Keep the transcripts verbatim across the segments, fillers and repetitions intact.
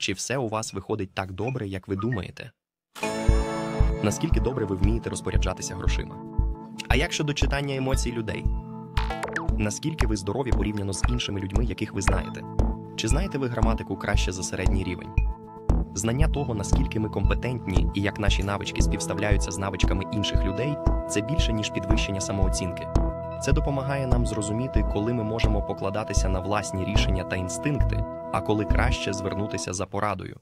Чи все у вас виходить так добре, як ви думаєте? Наскільки добре ви вмієте розпоряджатися грошима? А як щодо читання емоцій людей? Наскільки ви здорові порівняно з іншими людьми, яких ви знаєте? Чи знаєте ви граматику краще за середній рівень? Знання того, наскільки ми компетентні і як наші навички співставляються з навичками інших людей, це більше, ніж підвищення самооцінки. Це допомагає нам зрозуміти, коли ми можемо покладатися на власні рішення та інстинкти, а коли краще звернутися за порадою.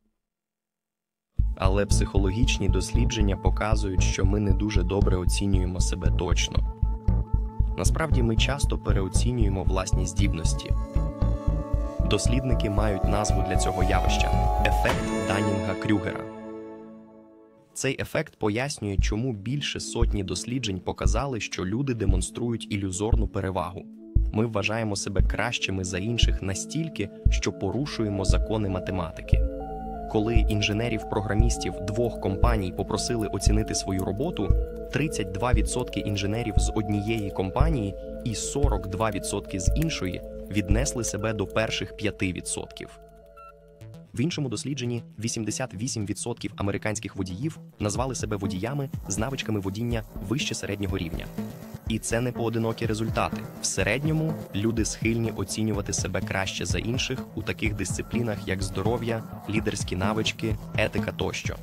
Але психологічні дослідження показують, що ми не дуже добре оцінюємо себе точно. Насправді, ми часто переоцінюємо власні здібності. Дослідники мають назву для цього явища – ефект Даннінга-Крюгера. Цей ефект пояснює, чому більше сотні досліджень показали, що люди демонструють ілюзорну перевагу. Ми вважаємо себе кращими за інших настільки, що порушуємо закони математики. Коли інженерів-програмістів двох компаній попросили оцінити свою роботу, тридцять два відсотки інженерів з однієї компанії і сорок два відсотки з іншої віднесли себе до перших п'яти відсотків. В іншому дослідженні вісімдесят вісім відсотків американських водіїв назвали себе водіями з навичками водіння вище середнього рівня. І це не поодинокі результати. В середньому люди схильні оцінювати себе краще за інших у таких дисциплінах, як здоров'я, лідерські навички, етика тощо.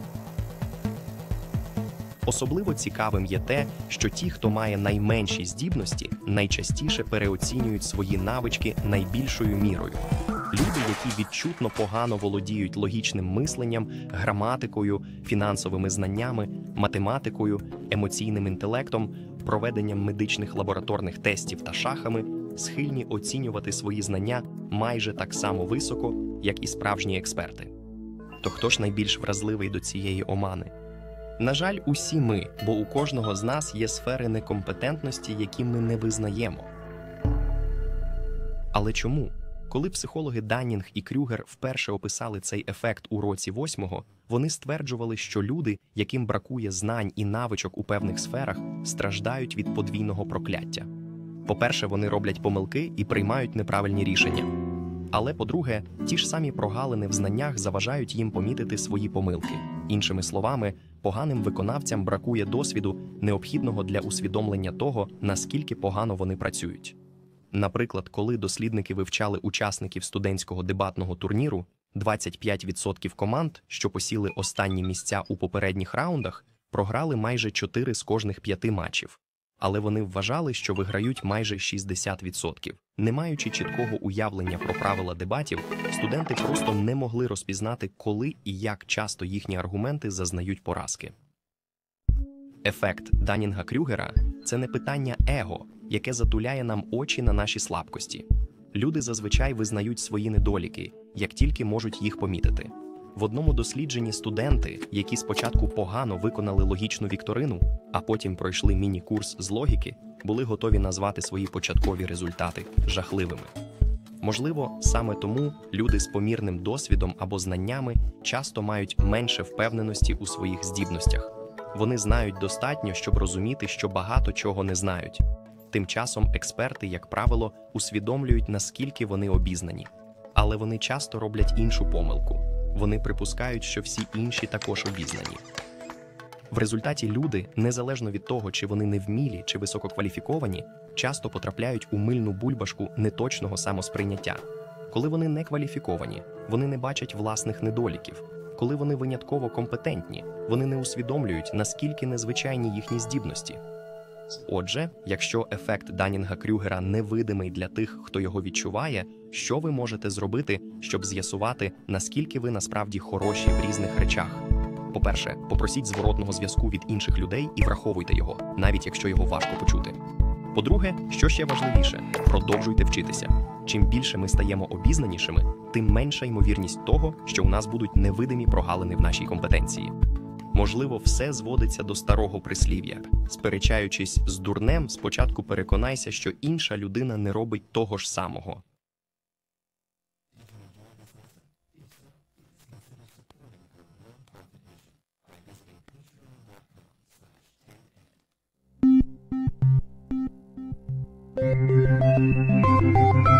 Особливо цікавим є те, що ті, хто має найменші здібності, найчастіше переоцінюють свої навички найбільшою мірою. Люди, які відчутно погано володіють логічним мисленням, граматикою, фінансовими знаннями, математикою, емоційним інтелектом, проведенням медичних лабораторних тестів та шахами, схильні оцінювати свої знання майже так само високо, як і справжні експерти. То хто ж найбільш вразливий до цієї омани? На жаль, усі ми, бо у кожного з нас є сфери некомпетентності, які ми не визнаємо. Але чому? Коли психологи Даннінг і Крюгер вперше описали цей ефект у році восьмого, вони стверджували, що люди, яким бракує знань і навичок у певних сферах, страждають від подвійного прокляття. По-перше, вони роблять помилки і приймають неправильні рішення. Але, по-друге, ті ж самі прогалини в знаннях заважають їм помітити свої помилки. Іншими словами, поганим виконавцям бракує досвіду, необхідного для усвідомлення того, наскільки погано вони працюють. Наприклад, коли дослідники вивчали учасників студентського дебатного турніру, двадцять п'ять відсотків команд, що посіли останні місця у попередніх раундах, програли майже чотири з кожних п'яти матчів. Але вони вважали, що виграють майже шістдесят відсотків. Не маючи чіткого уявлення про правила дебатів, студенти просто не могли розпізнати, коли і як часто їхні аргументи зазнають поразки. Ефект Даннінга-Крюгера – це не питання его, яке затуляє нам очі на наші слабкості. Люди зазвичай визнають свої недоліки, як тільки можуть їх помітити. В одному дослідженні студенти, які спочатку погано виконали логічну вікторину, а потім пройшли міні-курс з логіки, були готові назвати свої початкові результати жахливими. Можливо, саме тому люди з помірним досвідом або знаннями часто мають менше впевненості у своїх здібностях. Вони знають достатньо, щоб розуміти, що багато чого не знають. Тим часом експерти, як правило, усвідомлюють, наскільки вони обізнані. Але вони часто роблять іншу помилку. Вони припускають, що всі інші також обізнані. В результаті люди, незалежно від того, чи вони невмілі, чи висококваліфіковані, часто потрапляють у мильну бульбашку неточного самосприйняття. Коли вони не кваліфіковані, вони не бачать власних недоліків. Коли вони винятково компетентні, вони не усвідомлюють, наскільки незвичайні їхні здібності. Отже, якщо ефект Даннінга-Крюгера невидимий для тих, хто його відчуває, що ви можете зробити, щоб з'ясувати, наскільки ви насправді хороші в різних речах? По-перше, попросіть зворотного зв'язку від інших людей і враховуйте його, навіть якщо його важко почути. По-друге, що ще важливіше, продовжуйте вчитися. Чим більше ми стаємо обізнанішими, тим менша ймовірність того, що у нас будуть невидимі прогалини в нашій компетенції. Можливо, все зводиться до старого прислів'я. Сперечаючись з дурнем, спочатку переконайся, що інша людина не робить того ж самого. Thank you.